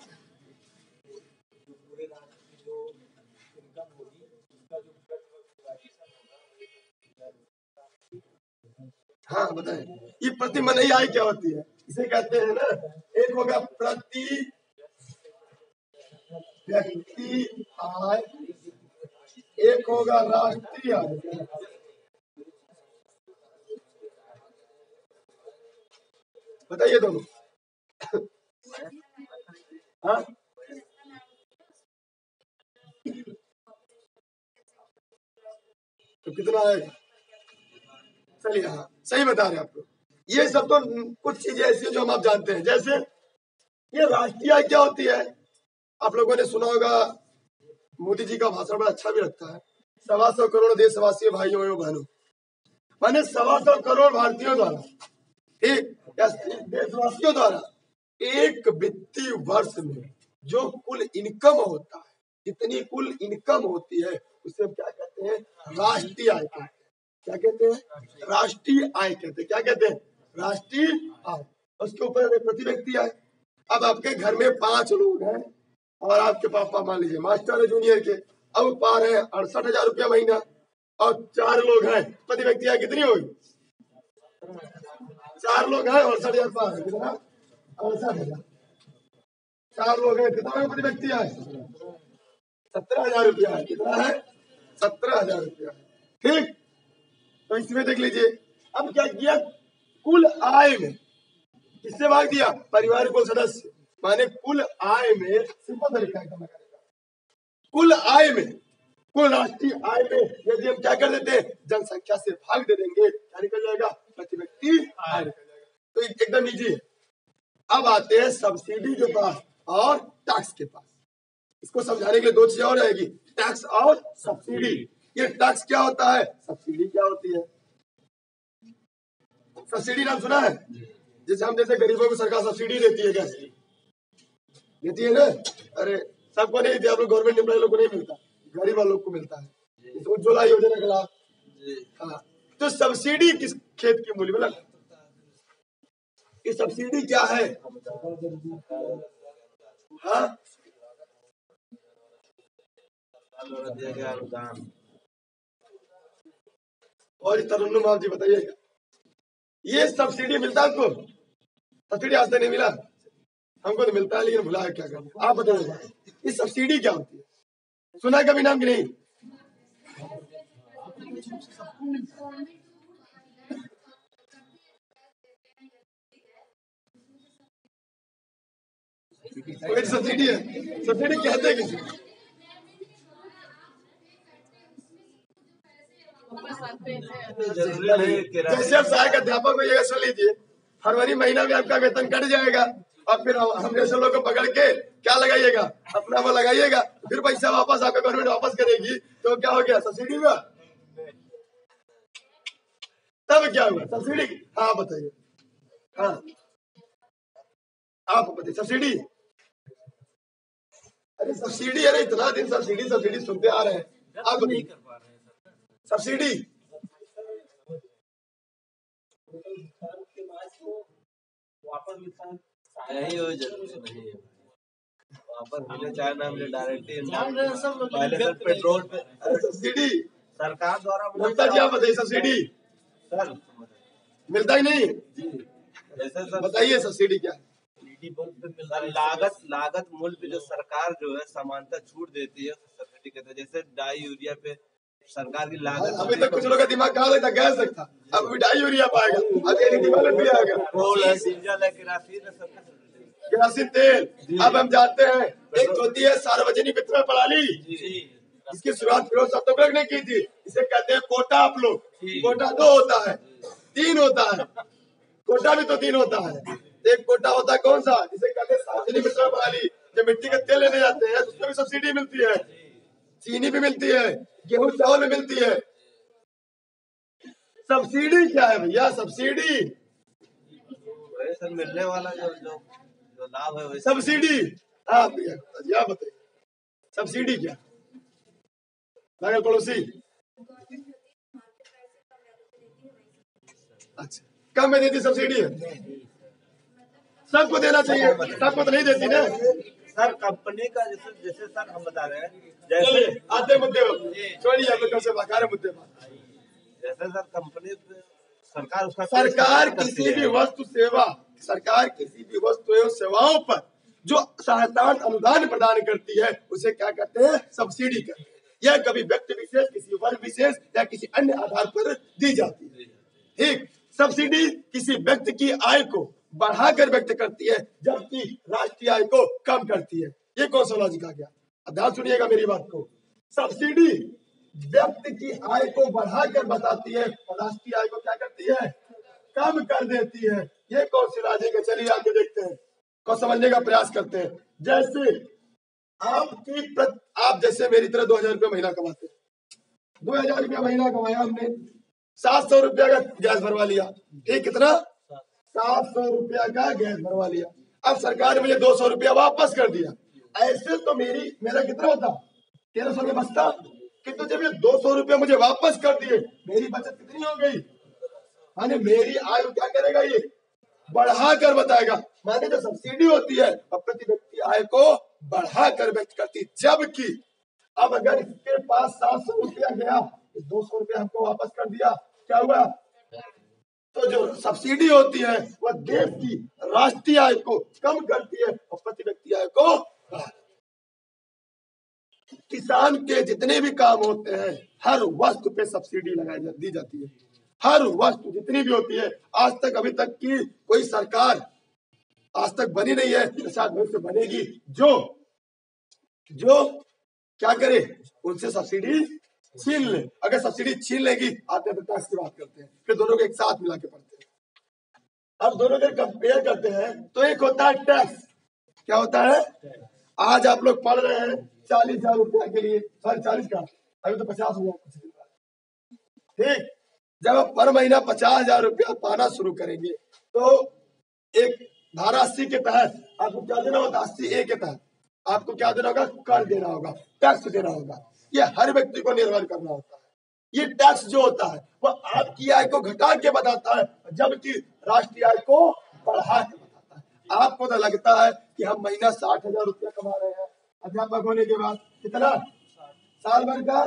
Speaker 1: हाँ बताएं, ये प्रति मनई आय क्या होती है? इसे कहते हैं ना, एक होगा प्रति व्यक्ति आय, एक होगा राष्ट्रीय आय। बताइए दोनों। हाँ तो कितना आएगा? चलिए हाँ सही बता रहे हैं आप लोग। ये सब तो कुछ चीजें ऐसी जो हम आप जानते हैं। जैसे ये राष्ट्रीय आय क्या होती है? आप लोगों ने सुना होगा, मोदी जी का भाषण बड़ा अच्छा भी लगता है, सवा सौ करोड़ देशवासी भाइयों एवं बहनों, माने सवा सौ करोड़ भारतीयों द्वारा, एक देशवासियों द्वारा एक वित्तीय वर्ष में जो कुल इनकम होता है, जितनी कुल इनकम होती है उसे हम क्या कहते हैं? राष्ट्रीय आय कहते हैं। क्या कहते हैं? राष्ट्रीय आय कहते हैं। क्या कहते हैं? राष्ट्रीय आय। उसके ऊपर प्रति व्यक्ति आय। अब आपके घर में पांच लोग हैं और आपके पापा मान लीजिए मास्टर है जूनियर के, अब पा रहे हैं अड़सठ हजार रुपया महीना, और चार लोग हैं, प्रति व्यक्ति आय कितनी होगी? चार लोग हैं अड़सठ हजार पा रहे हैं, कितना? अड़सठ हजार। चार लोग हैं, कितना है प्रति व्यक्ति आय? सत्रह हजार रुपया है। कितना है? सत्रह हजार रुपया। ठीक, तो इसमें देख लीजिए, अब क्या किया? कुल आय में किससे भाग दिया? परिवार को सदस्य, माने कुल आय में, सिंपल तरीका है, कुल आय में, कुल राष्ट्रीय आय में यदि हम क्या कर देते हैं? जनसंख्या से भाग दे देंगे, क्या निकल जाएगा? प्रति व्यक्ति आय निकल जाएगा। तो एकदम इजी है। अब आते हैं सब्सिडी के पास और टैक्स के पास। इसको समझाने के लिए दो चीजें और आएगी, टैक्स और सब्सिडी। ये टैक्स क्या होता है? सब्सिडी क्या होती है? सब्सिडी नाम सुना है? जैसे हम जैसे गरीबों को सरकार सब्सिडी देती है, कैसे देती है ना? अरे सबको नहीं देती, आप लोग गवर्नमेंट एम्प्लॉय लोग को नहीं मिलता, गरीब लोग को मिलता है, उज्ज्वला योजना का लाभ। हाँ, तो सब्सिडी किस खेत की मूल्य मतलब, ये सब्सिडी क्या है? हाँ और तरन्नुम आप जी बताइएगा, ये सब्सिडी मिलता है आपको? सब्सिडी आज तक नहीं मिला हमको, तो मिलता है लेकिन भुला है क्या करें। आप बताइएगा ये सब्सिडी क्या होती है? सुना है कभी नाम की नहीं? सब्सिडी है, सब्सिडी कहते हैं किसी? जैसे आप सहायक अध्यापक को ये सुन लीजिए, फरवरी महीना में आपका वेतन कट जाएगा और फिर हम जैसे लोग को पकड़ के क्या लगाइएगा? अपना वो लगाइएगा, फिर पैसा वापस आपका गवर्नमेंट वापस करेगी, तो क्या हो गया? सब्सिडी हुआ। तब क्या हुआ? सब्सिडी। हाँ बताइए, हाँ आप बताइए सब्सिडी। अरे सब्सिडी, अरे इतना दिन सब्सिडी सब्सिडी सुनते आ रहे हैं, आप नहीं कर पा रहे हैं सब्सिडी।
Speaker 2: वापस मिलता है नहीं, वो जरूरी नहीं है वापस मिले, चाहे ना मिले, डायरेक्टली पहले सर पेट्रोल पे
Speaker 1: सब्सिडी
Speaker 2: सरकार द्वारा
Speaker 1: मिलता जी। आप बताइए सब्सिडी
Speaker 2: सर
Speaker 1: मिलता ही नहीं?
Speaker 2: जैसे सर
Speaker 1: बताइए सब्सिडी क्या है?
Speaker 2: सर लागत लागत मूल्य पे जो सरकार जो है समानता छूट देती है, सब्सिडी कहते हैं। जैसे डाई यूरिया पे सरकार की लागत,
Speaker 1: अभी तक कुछ लोग का दिमाग कहाँ था? गैस तक था, अब भी डाई यूरिया पाएगा, अब एलईडी वाला भी आएगा,
Speaker 2: पेट्रोल है, डीजल है, किरासिन है, सब
Speaker 1: केरोसिन तेल। अब हम जानते हैं एक होती है सार्वजनिक वितरण प्रणाली, इसकी शुरुआत फिरोज सत्याग्रह ने की थी। इसे कहते हैं कोटा। आप लोग, कोटा दो होता है, तीन होता है, कोटा भी तो तीन होता है। एक कोटा होता है कौन सा? जिसे कहते हैं सार्वजनिक वितरण प्रणाली। जब मिट्टी का तेल लेने जाते हैं तो उसमें भी सब्सिडी मिलती है, चीनी भी मिलती है, गेहूं चावल भी मिलती है। सब्सिडी क्या है भैया? सब्सिडी
Speaker 2: सर मिलने वाला जो जो, जो लाभ है,
Speaker 1: सब्सिडी। हाँ भैया आप बताइए सब्सिडी क्या? अगर पड़ोसी अच्छा कम में देती सब्सिडी है, सबको देना चाहिए, सबको तो नहीं देती ना।
Speaker 2: सर कंपनी का जैसे जैसे सर हम बता रहे हैं, जैसे
Speaker 1: आते मुद्दे छोड़िए, आप लोग से बाकार मुद्दे पर।
Speaker 2: जैसे सर कंपनी सरकार उसका
Speaker 1: सरकार किसी भी वस्तु सेवा सरकार किसी भी वस्तु एवं सेवाओं पर जो सहायता अनुदान प्रदान करती है उसे क्या कहते हैं? सब्सिडी कहते हैं। यह कभी व्यक्ति विशेष, किसी वर्ग विशेष या किसी अन्य आधार पर दी जाती है। ठीक, सब्सिडी किसी व्यक्ति की आय को बढ़ाकर व्यक्त करती है, जबकि राष्ट्रीय आय को कम करती है। ये कौन सा लॉजिक आ गया? अब ध्यान सुनिएगा मेरी बात को। सब्सिडी व्यक्ति की आय को बढ़ाकर बताती है और राष्ट्रीय आय को क्या करती है? कम कर देती है। ये कौन सी लॉजिक है? चलिए आगे देखते हैं, को समझने का प्रयास करते हैं। जैसे आपकी प्रत, आप जैसे मेरी तरह दो हजार रुपया महीना कमाते हैं, दो हजार रुपया महीना कमाया हमने, सात सौ रुपया का गैस भरवा लिया। ठीक, कितना? सात सौ रुपया का गैस भरवा लिया। अब सरकार ने मुझे दो सौ रुपया वापस कर दिया। ऐसे तो मेरी मेरा कितना होता? तेरह सौ रुपया बचता। किंतु जब ये दो सौ रुपया मुझे वापस कर दिए, मेरी बचत कितनी हो गई? माने मेरी आयु क्या करेगा? ये बढ़ाकर बताएगा। माने जो सब्सिडी होती है अब प्रति व्यक्ति आय को बढ़ाकर व्यक्त करती, जबकि अब अगर इसके पास सात सौ रुपया गया, दो सौ रुपया हमको वापस कर दिया, क्या हुआ? तो जो सब्सिडी होती है वह देश की राष्ट्रीय आय को कम करती है और प्रति व्यक्ति आय को बढ़ाती है। किसान के जितने भी काम होते हैं हर वस्तु पे सब्सिडी लगाई जा, दी जाती है। हर वस्तु जितनी भी होती है, आज तक अभी तक की कोई सरकार आज तक बनी नहीं है, शायद भविष्य बनेगी, जो जो क्या करे? उनसे सब्सिडी छीन ले। अगर सब्सिडी छीन लेगी, आते हैं टैक्स की बात करते हैं, फिर दोनों को एक साथ मिला के पढ़ते हैं। अब दोनों को कंपेयर करते हैं तो एक होता है टैक्स। क्या होता है? आज आप लोग पढ़ रहे हैं चालीस हजार रुपया के लिए, साढ़े चालीस का, अभी तो पचास हजार। ठीक, जब आप पर महीना पचास हजार रुपया पाना शुरू करेंगे तो एक धारा अस्सी के तहत आपको क्या देना होगा? अस्सी ए के तहत आपको क्या देना होगा? कर देना होगा, टैक्स देना होगा। ये हर व्यक्ति को निर्भर करना होता है। ये टैक्स जो होता है वह आपकी आय को घटा के बताता है, जबकि राष्ट्रीय आय को बढ़ा के बताता है। आपको तो लगता है कि हम महीना साठ हजार रुपया कमा रहे हैं, अध्यापक होने के बाद कितना? साल भर का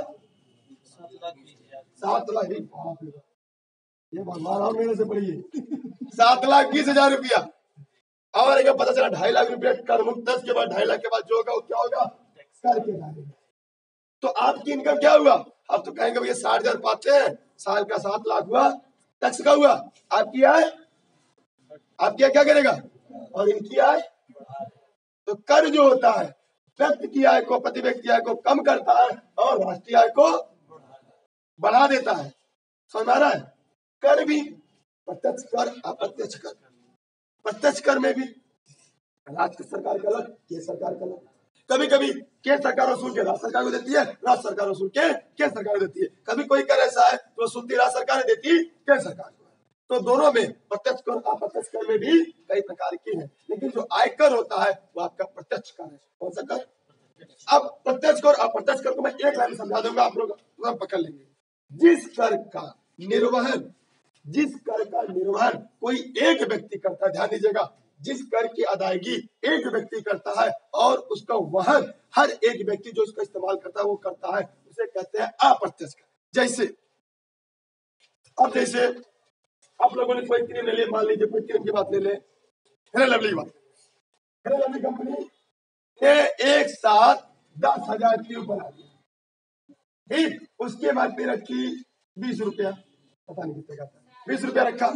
Speaker 1: सात लाख ये भगवान मेरे से पढ़िए सात लाख बीस हजार रुपया, और एक पता चला ढाई लाख रुपया कर मुक्त, दस के बाद ढाई लाख के बाद जो होगा वो क्या होगा? कर के डालेंगे। तो आपकी इनकम क्या हुआ? आप तो कहेंगे भैया साठ हजार पाते हैं, साल का सात लाख हुआ, टैक्स का हुआ। आपकी आय आपकी क्या करेगा? और इनकी आय। तो कर जो होता है व्यक्ति की आय को, प्रति व्यक्ति आय को कम करता है और राष्ट्रीय आय को बढ़ा देता है। समझ आ रहा है? कर भी प्रत्यक्ष कर, अप्रत्यक्ष कर। प्रत्यक्ष कर में भी राज्य सरकार का अलग, केंद्र सरकार का अलग। कभी कभी केंद्र सरकार वसूल के राज्य सरकार को देती है, राज्य सरकार वसूल के केंद्र सरकार को देती है। कभी कोई कर ऐसा है तो वसूलती राज्य सरकार देती केंद्र सरकार को। तो दोनों में प्रत्यक्ष कर अप्रत्यक्ष कर में भी कई प्रकार की है, लेकिन जो आयकर होता है वो आपका प्रत्यक्ष कर है। कौन सा कर? अब प्रत्यक्ष कर अप्रत्यक्ष कर को मैं एक लाइन समझा दूंगा, आप लोग पकड़ लेंगे। जिस कर का निर्वहन जिस कर का निर्वहन कोई एक व्यक्ति करता है, ध्यान दीजिएगा, जिस कर की अदायगी एक व्यक्ति करता है और उसका वहन हर एक व्यक्ति जो उसका इस्तेमाल करता है वो करता है, उसे कहते हैं अप्रत्यक्ष कर। जैसे अब जैसे आप लोगों ने कोई क्रीम ले लिया, मान लीजिए कोई क्रीम की बात ले ले, फेयर लवली की बात, फेयर लवली कंपनी ने एक साथ दस हजार ट्यूब बना दी। ठीक, उसके बाद पे रखी बीस रुपया, पता नहीं कितने का, बीस रुपया रखा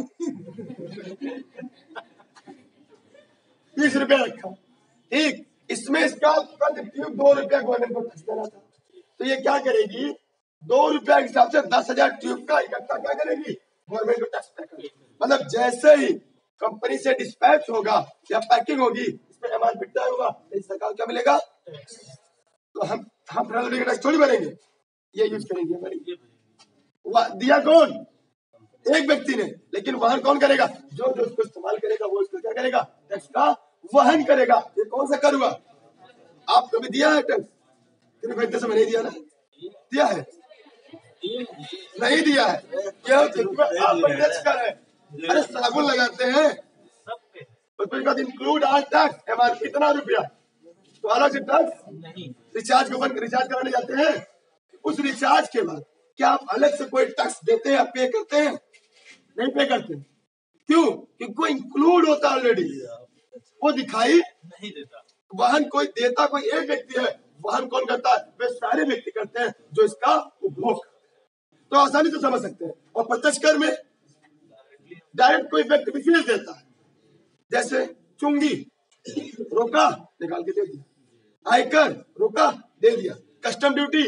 Speaker 1: बीस रुपया रखा। ठीक, इसमें इसका ट्यूब दो रुपया गवर्नमेंट को टैक्स देना था, तो ये क्या करेगी? दो रुपया के हिसाब से दस हजार ट्यूब का इकट्ठा क्या करेगी? गवर्नमेंट को टैक्स पे करेगी। मतलब जैसे ही कंपनी से डिस्पैच होगा या पैकिंग होगी, इसमें एमआरपी तय होगा, सरकार क्या मिलेगा? तो हम हम टैक्स थोड़ी भरेंगे, ये यूज करेंगे। दिया कौन? एक व्यक्ति ने, लेकिन वहन कौन करेगा? जो जो उसको इस्तेमाल करेगा वो इसको क्या करेगा? टैक्स का वहन करेगा। ये कौन सा कर हुआ? आपको भी दिया है टैक्स, फिर से नहीं दिया ना, दिया है? नहीं दिया है। क्या आप टैक्स कर है? अरे साबुन लगाते हैं उसमें इंक्लूड आज टैक्स, एमआरपी कितना रुपया, तो अलग से टैक्स। रिचार्ज को बंद रिचार्ज कराने जाते हैं, उस रिचार्ज के बाद क्या आप अलग से कोई टैक्स देते हैं, पे करते हैं? नहीं पे करते। क्यों? क्योंकि कोई इंक्लूड होता है ऑलरेडी, वो दिखाई नहीं देता। वाहन कोई देता कोई एक व्यक्ति है, वाहन कौन करता है? वे सारे व्यक्ति करते हैं जो इसका उपभोग। तो आसानी से समझ सकते हैं। और प्रत्यक्ष कर में डायरेक्ट कोई व्यक्ति विशेष देता है, जैसे चुंगी रोका निकाल के दे दिया, आयकर रोका दे दिया, कस्टम ड्यूटी,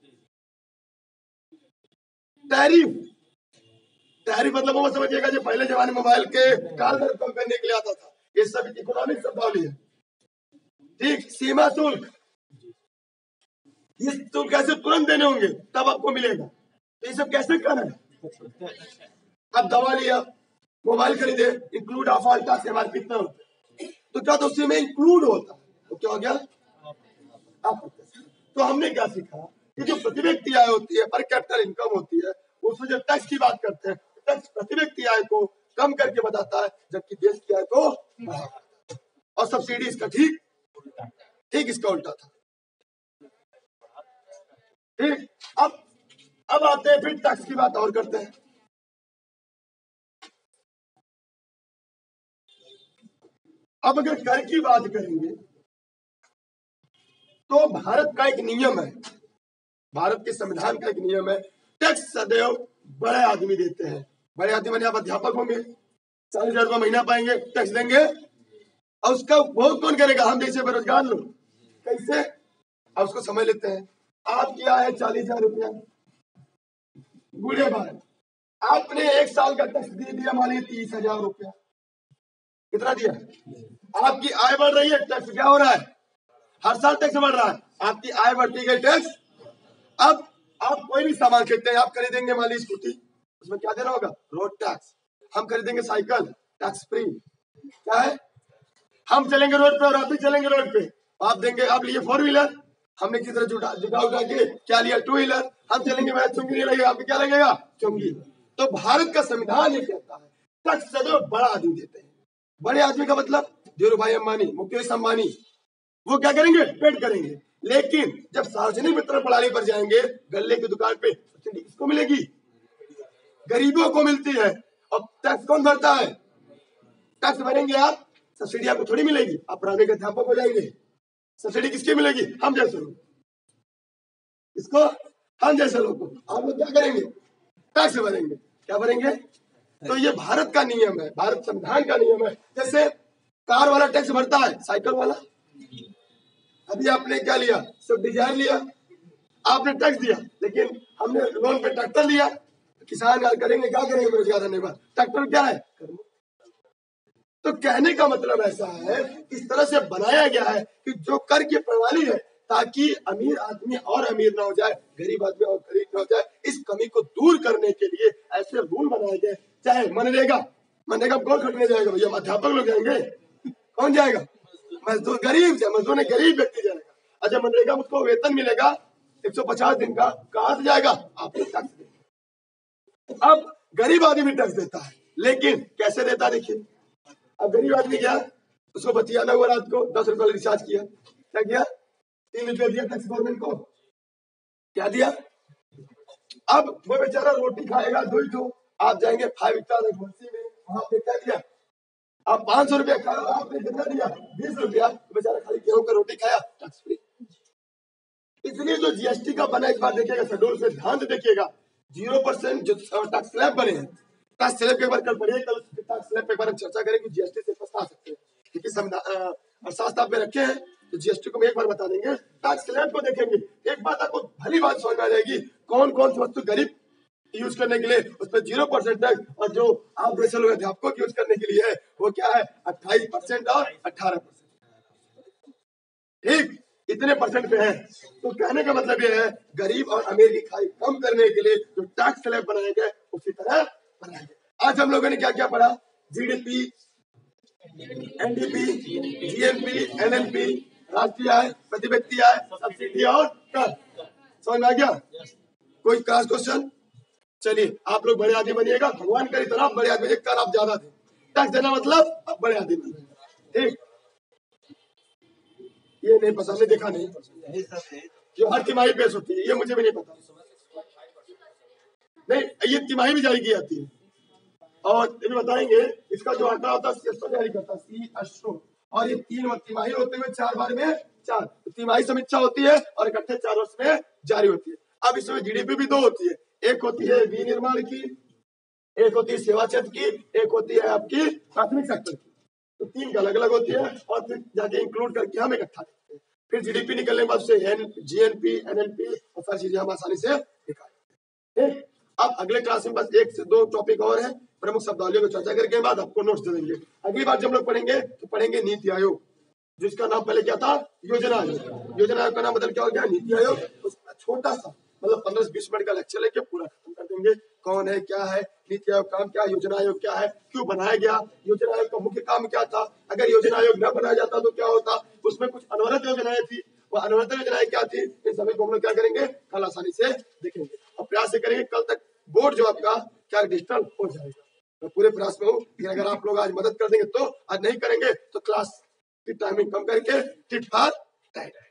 Speaker 1: टैरिफ। टैरिफ मतलब वो समझिएगा जो पहले जमाने मोबाइल के काल दर कम करने के लिए आता था, ये सब इकोनॉमिक शब्दावली है। ठीक, सीमा शुल्क, ये शुल्क कैसे तुरंत देने होंगे तब आपको मिलेगा, तो ये सब कैसे करना है? अब दवा लिया, मोबाइल खरीदे, include of all tax MRP कितना होता है, तो क्या तो उसी में इंक्लूड होता है, तो क्या हो गया? आप तो हमने क्या सीखा कि जो प्रति व्यक्ति आय होती है, पर कैपिटल इनकम होती है, उसमें जब टैक्स की बात करते हैं, टैक्स प्रति व्यक्ति आय को कम करके बताता है, जबकि देश की आय को बढ़ाता है। और सब्सिडी इसका ठीक ठीक इसका उल्टा था। ठीक, अब अब आते हैं फिर टैक्स की बात और करते हैं। अब अगर कर की बात करेंगे तो भारत का एक नियम है, भारत के संविधान का एक नियम है, टैक्स सदैव बड़े आदमी देते हैं। बड़े आदमी माने आप अध्यापक होंगे, चालीस हजार रुपया महीना पाएंगे, टैक्स देंगे, और उसका उपभोग कौन करेगा? हम जैसे बेरोजगार लोग। कैसे? अब उसको समझ लेते हैं। आप क्या है चालीस हजार रुपया, बूढ़े भाई आपने एक साल का टैक्स दे दिया, मान लीजिए तीस हजार रुपया, कितना दिया? आपकी आय बढ़ रही है, टैक्स क्या हो रहा है? हर साल टैक्स बढ़ रहा है, आपकी आय बढ़ती गई, टैक्स। अब आप कोई भी सामान खरीदते हैं, आप खरीदेंगे मान लीजिए स्कूटी, उसमें क्या देना होगा? Road tax. हम खरीदेंगे साइकिल, टैक्स फ्री। क्या है? हम चलेंगे रोड पे और आप भी चलेंगे रोड पे, आप देंगे, आप लिए फोर व्हीलर, हमने किसी तरह जुटा जुटा उठा के क्या लिया? Two wheeler. हम चलेंगे, मेरा चुंगी नहीं लगेगा, आपको क्या लगेगा? चुंगी। तो भारत का संविधान ये कहता है टैक्स सदैव बड़ा आदमी देते हैं। बड़े आदमी का मतलब धीरू भाई अंबानी, मुकेश अंबानी, वो क्या करेंगे? पेड करेंगे। लेकिन जब सार्वजनिक वितरण प्रणाली पर जाएंगे, गल्ले की दुकान पे सब्सिडी किसको मिलेगी? गरीबों को मिलती है। और टैक्स कौन भरता है? टैक्स भरेंगे आप, सब्सिडी आपको थोड़ी मिलेगी, आप प्राइवेट अध्यापक हो जाएंगे, सब्सिडी किसकी मिलेगी? हम जैसे लोग। इसको हम जैसे लोग को आप लोग क्या करेंगे? टैक्स भरेंगे। क्या भरेंगे? तो ये भारत का नियम है, भारत संविधान का नियम है। जैसे कार वाला टैक्स भरता है, साइकिल वाला। अभी आपने क्या लिया? सब डिजायर लिया, आपने टैक्स दिया, लेकिन हमने लोन पे ट्रैक्टर लिया, किसान यार करेंगे क्या करेंगे बेरोजगार रहने पर? ट्रैक्टर क्या है? तो कहने का मतलब ऐसा है, इस तरह से बनाया गया है कि जो कर की प्रणाली है, ताकि अमीर आदमी और अमीर ना हो जाए, गरीब आदमी और गरीब ना हो जाए, इस कमी को दूर करने के लिए ऐसे रूल बनाए गए। चाहे मनरेगा, मनरेगा कौन खटने जाएगा भैया? अध्यापक लोग जाएंगे, कौन जाएगा? मजदूर, गरीब मजदूर ने गरीब व्यक्ति जाएगा। अच्छा, मनरेगा उसको वेतन मिलेगा एक सौ पचास दिन का, कहां से जाएगा? आप टैक्स देंगे। अब गरीब आदमी भी टैक्स देता है, लेकिन कैसे देता? देखिए, अब गरीब आदमी क्या, उसको बतियाना हुआ, रात को दस रुपए रिचार्ज किया, क्या किया? तीन रुपया दिया टैक्स गवर्नमेंट को, क्या दिया? अब वो बेचारा रोटी खाएगा दो ही ठो, आप जाएंगे फाइव स्टार में, वहां पे क्या दिया? आप पांच सौ रुपया खाया, आपने कितना दिया? बीस रुपया, बेचारा खाली गेहूं का रोटी खाया, टैक्स फ्री। इसलिए जो जीएसटी का बना, इस बार देखिएगा शेड्यूल से ध्यान से देखिएगा, जीरो परसेंट जो टैक्स स्लैब बने हैं, टैक्स स्लैब के बार कल पढ़िए, कल टैक्स स्लैब पे बार हम चर्चा करेंगे, जीएसटी से फंसा सकते हैं, क्योंकि संविधान अर्थशास्त्र आप में रखे हैं, तो जीएसटी को हम एक बार बता देंगे। टैक्स स्लैब को देखेंगे, एक बात आपको भली बात समझ में आ जाएगी, कौन कौन सी वस्तु गरीब यूज करने के लिए उस पर जीरो परसेंट टैक्स, और जो आप जैसे लोग अध्यापकों यूज करने के लिए है वो क्या है? अट्ठाईस परसेंट और अठारह परसेंट। ठीक, इतने परसेंट पे है। तो कहने का मतलब ये है, गरीब और अमीर की खाई कम करने के लिए जो टैक्स स्लैब बनाए गए, उसी तरह बनाए गए। आज हम लोगों ने क्या क्या पढ़ा? जीडीपी, एनडीपी, जीएनपी, एनएनपी, राष्ट्रीय आय, प्रति व्यक्ति आय, सब्सिडी और कर। समझ में आ गया? कोई क्रॉस क्वेश्चन? चलिए आप लोग बड़े आदमी बनिएगा, भगवान करे तरह बड़े आदमी बनिए। कर आप ज्यादा थे, टैक्स देना मतलब अब बड़े आदमी बनिए, ठीक? ये नहीं पता, नहीं देखा नहीं,
Speaker 2: यही सब है।
Speaker 1: जो हर तिमाही पेश होती है, ये मुझे भी नहीं पता। नहीं, ये तिमाही भी जारी की जाती है। और ये भी बताएंगे इसका जो आंकड़ा होता है सीएसओ जारी करता है, सीएसओ। और ये तीन तिमाही होते हुए चार बार में चार तिमाही समीक्षा होती है और इकट्ठे चार वर्ष में जारी होती है। अब इसमें जीडीपी भी दो होती है, एक होती है विनिर्माण की, एक होती है सेवा क्षेत्र की, एक होती है आपकी प्राथमिक सेक्टर की। तो तीन का अलग अलग होती है और फिर जाके इंक्लूड करके हम इकट्ठा करते हैं। फिर जीडीपी निकलने के बाद से जीएनपी, एनएनपी और सारी चीजें हम आसानी से निकालेंगे, ठीक? अब अगले क्लास में बस एक से दो टॉपिक और है, प्रमुख शब्दावलियों को चर्चा करके बाद आपको नोट्स दे देंगे। अगली बार जब लोग पढ़ेंगे तो पढ़ेंगे नीति आयोग, जिसका नाम पहले क्या था? योजना आयोग। योजना आयोग का नाम बदल क्या हो गया? नीति आयोग। उसका छोटा सा मतलब पंद्रह से बीस मिनट का लेक्चर लेके पूरा खत्म कर देंगे। कौन है, क्या है, नीति आयोग काम क्या है, योजना आयोग क्या है, क्यों बनाया गया, योजना आयोग का मुख्य काम क्या था, अगर योजना आयोग न बनाया जाता तो क्या होता, उसमें कुछ अनवरत योजनाएं थी, वो अनवरत योजनाएं क्या थी, इन सभी को हम लोग क्या करेंगे कल आसानी से देखेंगे और प्रयास से करेंगे कल तक बोर्ड जो आपका क्या डिजिटल हो जाएगा। मैं पूरे प्रयास में हूँ, लेकिन अगर आप लोग आज मदद कर देंगे तो, आज नहीं करेंगे तो क्लास की टाइमिंग कम करके टिट फॉर टाइट